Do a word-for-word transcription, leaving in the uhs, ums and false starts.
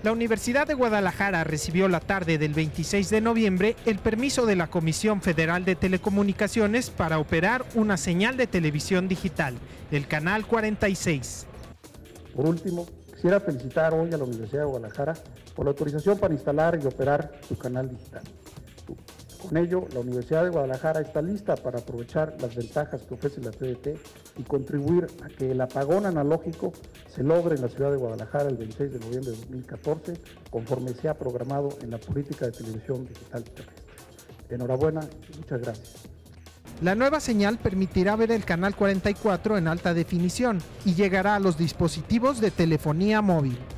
La Universidad de Guadalajara recibió la tarde del veintiséis de noviembre el permiso de la Comisión Federal de Telecomunicaciones para operar una señal de televisión digital, el Canal cuarenta y seis. Por último, quisiera felicitar hoy a la Universidad de Guadalajara por la autorización para instalar y operar su canal digital. Con ello, la Universidad de Guadalajara está lista para aprovechar las ventajas que ofrece la T D T y contribuir a que el apagón analógico se logre en la ciudad de Guadalajara el veintiséis de noviembre de dos mil catorce, conforme se ha programado en la política de televisión digital terrestre. Enhorabuena y muchas gracias. La nueva señal permitirá ver el canal cuarenta y cuatro en alta definición y llegará a los dispositivos de telefonía móvil.